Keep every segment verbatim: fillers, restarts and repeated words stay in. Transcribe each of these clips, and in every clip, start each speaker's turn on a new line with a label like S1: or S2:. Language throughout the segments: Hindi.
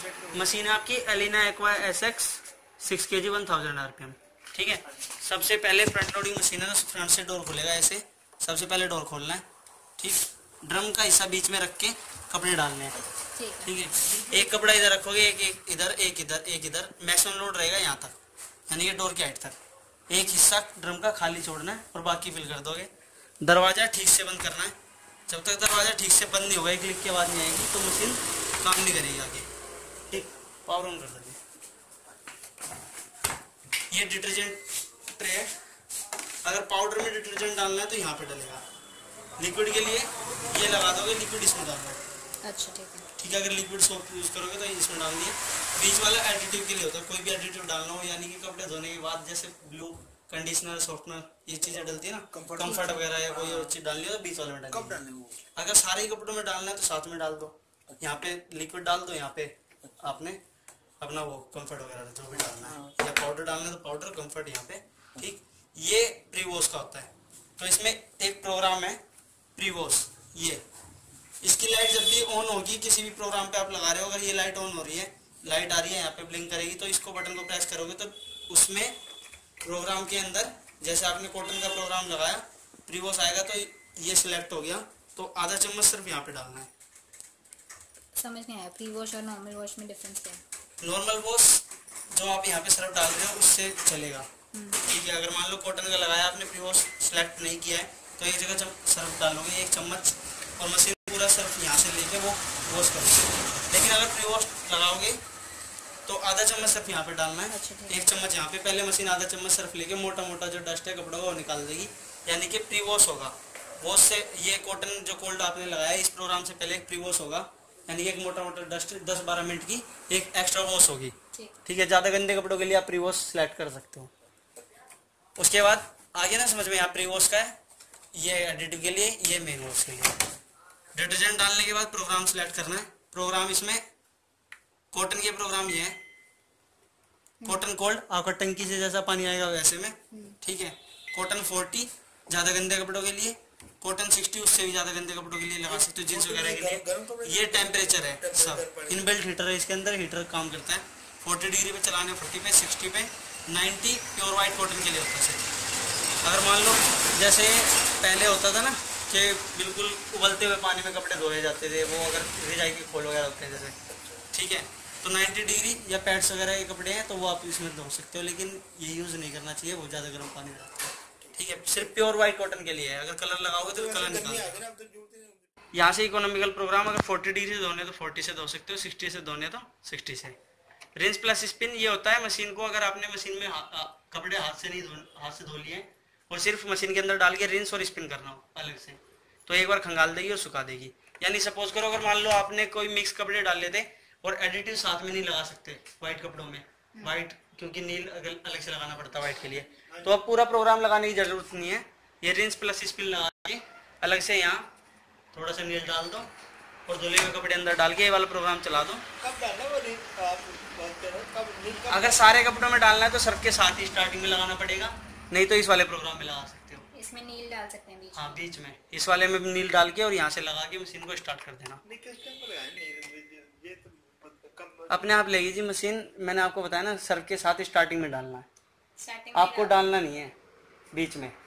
S1: मशीन आपकी Elena aqua S X six K G one thousand R P M. ठीक है, सबसे पहले फ्रंट लोडिंग मशीन है तो फ्रंट से डोर खुलेगा ऐसे, सबसे पहले डोर खोलना है। ठीक, ड्रम का हिस्सा बीच में रख के कपड़े डालने हैं। ठीक है, एक कपड़ा इधर रखोगे, एक एक इधर, एक इधर, एक इधर, मैक्सिमम लोड रहेगा यहाँ तक, यानी कि डोर के हाइट तक। एक हिस्सा ड्रम का खाली छोड़ना है और बाकी फिल कर दोगे। दरवाजा ठीक से बंद करना है, जब तक दरवाजा ठीक से बंद नहीं होगा, एक क्लिक की आवाज नहीं आएगी तो मशीन काम नहीं करेगी आगे। ठीक, पावर ऑन कर दोगे। ये डिटर्जेंट ट्रे है, अगर पाउडर में डिटर्जेंट डालना है तो यहाँ पे डलेगा। लिक्विड के लिए ये लगा दोगे, लिक्विड इसमें डाल दो। अच्छा, ठीक है। ठीक है, अगर लिक्विड सोप यूज करोगे तो इसमें डाल दिए। बीच वाला एडिटिव के लिए होता है, कोई भी एडिटिव डालना हो, यानी कि कपड़े धोने के बाद जैसे ब्लू कंडीशनर, सॉफ्टनर, ये चीजें डलती है ना, कंफर्ट वगैरह या कोई और चीज डालनी हो तो बीच वाले में डालिए। अगर सारे कपड़ों में डालना है तो साथ में डाल दो। यहाँ पे लिक्विड डाल दो, यहाँ पे आपने अपना वो कंफर्ट वगैरह जो भी डालना है, या पाउडर डालना है तो पाउडर, कंफर्ट यहाँ पे। ठीक, ये प्री वॉश का होता है। तो इसमें एक प्रोग्राम है प्री वॉश, ये इसकी लाइट जब भी ऑन होगी, किसी भी प्रोग्राम पे आप लगा रहे हो, अगर ये लाइट ऑन हो रही है, लाइट आ रही है यहाँ पे ब्लिंक करेगी, तो इसको बटन को प्रेस करोगे तो उसमें प्रोग्राम के अंदर, जैसे आपने कॉटन का प्रोग्राम लगाया, प्री वॉश आएगा तो ये सिलेक्ट हो गया, तो आधा चम्मच सिर्फ यहाँ पे डालना है।
S2: समझ नहीं आया, प्री वॉश और नॉर्मल वॉश में डिफरेंस क्या है?
S1: नॉर्मल वॉश जो आप यहाँ पे सर्फ डाल रहे हो उससे चलेगा। ठीक है, अगर मान लो कॉटन का लगाया आपने, प्री वॉश सिलेक्ट नहीं किया है, तो एक जगह सर्फ डालोगे एक चम्मच, और मशीन पूरा सर्फ यहाँ से लेके वो वॉश करोगे। लेकिन अगर प्री वॉश लगाओगे तो आधा चम्मच सर्फ यहाँ पे डालना है। अच्छा, एक चम्मच यहाँ पे, पहले मशीन आधा चम्मच सर्फ लेके मोटा मोटा जो डस्ट है कपड़ों का वो निकाल देगी, यानी कि प्री वॉश होगा। वॉश से ये कॉटन जो कोल्ड आपने लगाया इस प्रोग्राम से पहले एक प्री वॉश होगा, यानी कि एक मोटा मोटा डस्ट दस बारह मिनट की एक एक्स्ट्रा वॉश होगी। ठीक है, ज्यादा गंदे कपड़ों के लिए आप प्री वॉश सिलेक्ट कर सकते हो। उसके बाद आगे ना समझ में, यहाँ प्री वॉश का है, ये एडिटिव के लिए, ये मेन वॉश के लिए। डिटर्जेंट डालने के बाद प्रोग्राम सिलेक्ट करना है। प्रोग्राम इसमें कॉटन के प्रोग्राम ये है, कॉटन कोल्ड, आपका टंकी से जैसा पानी आएगा वैसे में। ठीक है, कॉटन फोर्टी ज्यादा गंदे कपड़ों के लिए, कॉटन सिक्सटी उससे भी ज्यादा गंदे कपड़ों के लिए लगा सकते हो, जींस वगैरह के लिए। ये टेम्परेचर है सब, इनबिल्ट हीटर है इसके अंदर, हीटर काम करता है। फोर्टी डिग्री पे चलाने, फोर्टी पे, सिक्सटी पे, नाइन्टी प्योर वाइट कॉटन के लिए होता है। अगर मान लो जैसे पहले होता था ना कि बिल्कुल उबलते हुए पानी में कपड़े धोए जाते थे, वो अगर रिजाई के खोल वगैरह होते हैं जैसे, ठीक है, तो नाइन्टी डिग्री या पैड्स वगैरह के कपड़े हैं तो वो आप इसमें धो सकते हो, लेकिन ये यूज़ नहीं करना चाहिए, वो ज़्यादा गर्म पानी रहता है। ठीक है, सिर्फ प्योर वाइट कॉटन के लिए है, अगर कलर लगाओगे तो कलर निकाल। यहाँ से इकोनॉमिकल प्रोग्राम, अगर फोर्टी डिग्री से धोने तो फोर्टी से धो सकते हो, सिक्सटी से धोने तो सिक्सटी से। रिंस प्लस स्पिन ये होता है मशीन को, अगर आपने मशीन में हा, कपड़े हाथ से नहीं धो हाथ से धो लिए और सिर्फ मशीन के अंदर डाल के रिंस और स्पिन करना हो अलग से, तो एक बार खंगाल देगी और सुखा देगी। यानी सपोज करो अगर मान लो आपने कोई मिक्स कपड़े डाल लेते और एडिटिव साथ में नहीं लगा सकते व्हाइट कपड़ों में, व्हाइट क्योंकि नील अलग से लगाना पड़ता है व्हाइट के लिए, तो अब पूरा प्रोग्राम लगाने की जरूरत नहीं है। ये रिंस प्लस स्पिन लगा के अलग से यहाँ थोड़ा सा नील डाल दो और धुले हुए कपड़े अंदर डाल के ये वाला प्रोग्राम चला दो। अगर सारे कपड़ों में डालना है तो सर्फ के साथ ही स्टार्टिंग में लगाना पड़ेगा, नहीं तो इस वाले प्रोग्राम में लगा सकते हो।
S2: इसमें नील डाल सकते हैं बीच?
S1: हाँ, बीच में इस वाले में नील डाल के और यहाँ से लगा के मशीन को स्टार्ट कर देना। अपने आप लेगी जी मशीन, मैंने आपको बताया ना सर्फ के साथ स्टार्टिंग में डालना है, आपको डालना नहीं है बीच में,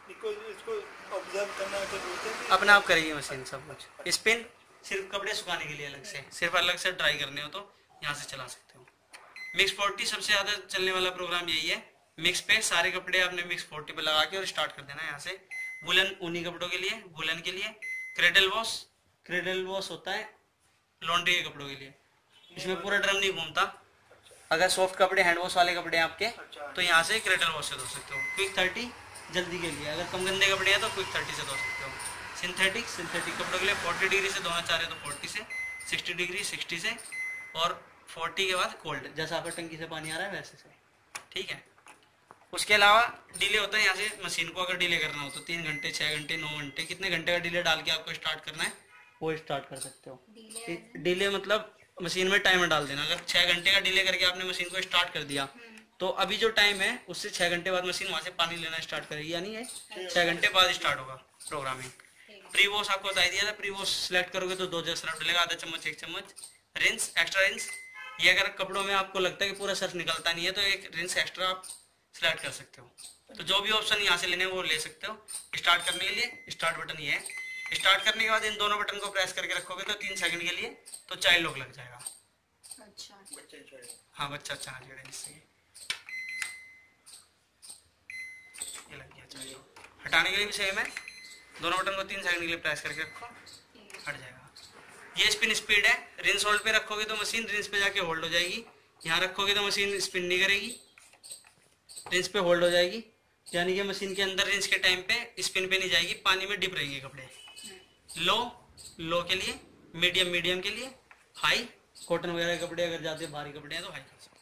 S1: अपने आप करेगी मशीन सब कुछ। स्पिन सिर्फ कपड़े सुखाने के लिए अलग से, सिर्फ अलग से ड्राई करने हो तो यहाँ से चला सकते हो। मिक्स फोर्टी सबसे ज्यादा चलने वाला प्रोग्राम यही है। मिक्स पे सारे कपड़े आपने मिक्स फोर्टी पे लगा के और स्टार्ट कर देना यहाँ से। वुलन ऊनी कपड़ों के लिए, वुलन के लिए। क्रेडल वॉश, क्रेडल वॉश होता है लॉन्ड्री के कपड़ों के लिए, इसमें पूरा ड्रम नहीं घूमता। अगर सॉफ्ट कपड़े हैंड वॉश वाले कपड़े हैं आपके तो यहाँ से क्रेडल वॉश से धो सकते हो। क्विक थर्टी जल्दी के लिए, अगर कम गंदे कपड़े हैं तो क्विक थर्टी से धो सकते हो। सिंथेटिक, सिंथेटिक कपड़ों के लिए फोर्टी डिग्री से धोना चाह रहे हो तो फोर्टी से, सिक्सटी डिग्री सिक्सटी से, और फोर्टी के बाद कोल्ड, जैसा आपका टंकी से पानी आ रहा है वैसे से। ठीक है, उसके अलावा डिले होता है यहाँ से मशीन को अगर डिले करना हो तो तीन घंटे, छः घंटे, नौ घंटे, कितने घंटे का डिले डाल के आपको स्टार्ट करना है वो स्टार्ट कर सकते हो। डिले मतलब मशीन में टाइमर डाल देना। अगर छः घंटे का डिले करके आपने मशीन को स्टार्ट कर दिया तो अभी जो टाइम है उससे छः घंटे बाद मशीन वहाँ से पानी लेना स्टार्ट करेगी, यानी ये छः घंटे बाद स्टार्ट होगा प्रोग्रामिंग। प्री वॉश आपको बता दिया था, प्री वॉश सिलेक्ट करोगे तो दो जगह सर्फ डलेगा, आधा चम्मच एक चम्मच। रिंस, एक्स्ट्रा रिंस ये अगर कपड़ों में आपको लगता है कि पूरा सर्फ निकलता नहीं है तो एक रिंस एक्स्ट्रा आप सिलेक्ट कर सकते हो। तो जो भी ऑप्शन यहाँ से लेने वो ले सकते हो। स्टार्ट करने के लिए स्टार्ट बटन ये है। स्टार्ट करने के बाद इन दोनों बटन को प्रेस करके रखोगे तो तीन सेकंड के लिए तो चाइल्ड लॉक लग जाएगा।
S2: अच्छा,
S1: हाँ, बच्चा अच्छा ना छेड़े जिससे। ये लग गया चाइल्ड लॉक। हटाने के लिए भी सेम है, दोनों बटन को तीन सेकंड के लिए प्रेस करके रखो, हट जाएगा। ये स्पिन स्पीड है। रिंस होल्ड पे रखोगे तो मशीन रिंस पे जाके होल्ड हो जाएगी, यहाँ रखोगे तो मशीन स्पिन नहीं करेगी, रिंस पे होल्ड हो जाएगी। यानी कि मशीन के अंदर रिंस के टाइम पे स्पिन पे नहीं जाएगी, पानी में डिप रहेंगे कपड़े। लो लो के लिए, मीडियम मीडियम के लिए, हाई कॉटन वगैरह कपड़े अगर जाते भारी कपड़े हैं तो हाई कर सकते हैं।